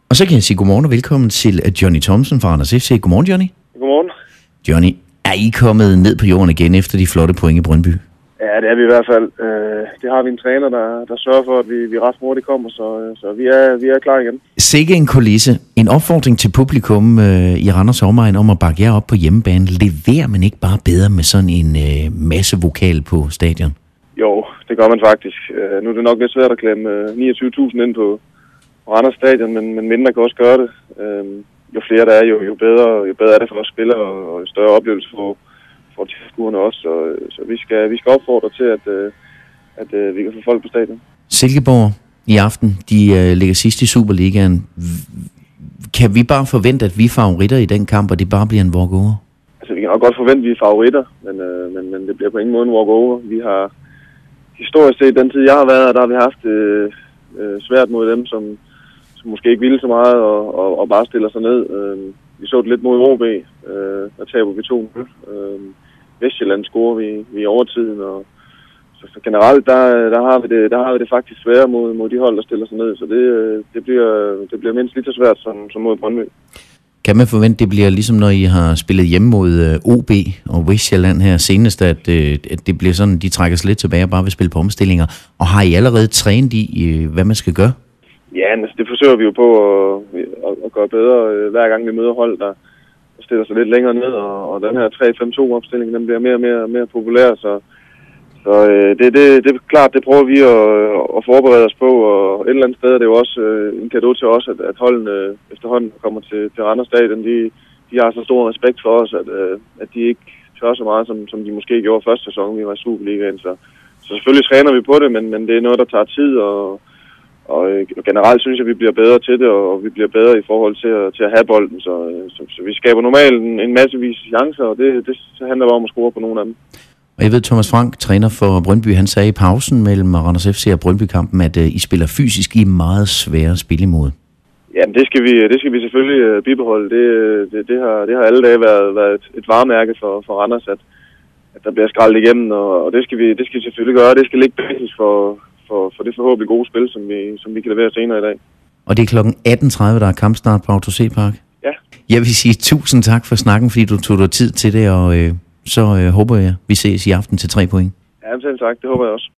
Og så kan jeg sige godmorgen og velkommen til Johnny Thomsen fra Randers FC. Godmorgen, Johnny. Godmorgen. Johnny, er I kommet ned på jorden igen efter de flotte point i Brøndby? Ja, det er vi i hvert fald. Det har vi en træner, der sørger for, at vi ret hurtigt kommer, så vi er klar igen. Sikke en kulisse. En opfordring til publikum i Randers omegn om at bakke jer op på hjemmebane. Leverer man ikke bare bedre med sådan en masse vokal på stadion? Jo, det gør man faktisk. Nu er det nok lidt svært at klemme 29.000 ind på Randers stadion, men mindre kan også gøre det. Jo flere der er, jo bedre er det for os spillere, og jo større oplevelse for tilskuerne også. Så vi skal opfordre til, at vi kan få folk på stadion. Silkeborg i aften, de ligger sidst i Superligaen. Kan vi bare forvente, at vi er favoritter i den kamp, og det bare bliver en walkover? Altså, vi kan nok godt forvente, at vi er favoritter, men det bliver på ingen måde en walkover. Vi har historisk set, den tid jeg har været der har vi haft svært mod dem, som måske ikke ville så meget og bare stiller sig ned. Vi så det lidt mod OB, der taber vi 2-0. Vestjylland scorer vi i overtiden, og så generelt der har vi det faktisk sværere mod de hold, der stiller sig ned, så det bliver mindst lige så svært som mod Brøndby. Kan man forvente, det bliver ligesom når I har spillet hjemme mod OB og Vestjylland her senest, at det bliver sådan, de trækker sig lidt tilbage og bare vil spille på omstillinger? Og har I allerede trænet i, hvad man skal gøre? Ja, altså det forsøger vi jo på at gøre bedre, hver gang vi møder hold, der stiller sig lidt længere ned, og den her 3-5-2-opstilling, den bliver mere populær, så det er klart, det prøver vi at forberede os på, og et eller andet sted er det jo også en cadeau til os, at holdene efterhånden kommer til Randers Stadion, de har så stor respekt for os, at de ikke tør så meget, som de måske gjorde første sæson, vi var i Superligaen, så selvfølgelig træner vi på det, men det er noget, der tager tid, og generelt synes jeg, at vi bliver bedre til det, og vi bliver bedre i forhold til at have bolden. Så vi skaber normalt en massevis chancer, og det handler bare om at score på nogle af dem. Og jeg ved, Thomas Frank, træner for Brøndby, han sagde i pausen mellem Randers FC og Brøndby-kampen, at I spiller fysisk i meget svære spil imod. Jamen, det skal vi selvfølgelig bibeholde. Det har alle dage været et varemærke for Randers, at der bliver skraldet igennem, og det skal vi selvfølgelig gøre. Det skal ligge basis for det forhåbentlig gode spil, som vi kan levere senere i dag. Og det er klokken 18.30, der er kampstart på Auto C-Park? Ja. Jeg vil sige tusind tak for snakken, fordi du tog dig tid til det, og så håber jeg, vi ses i aften til 3 point. Ja, selv tak. Det håber jeg også.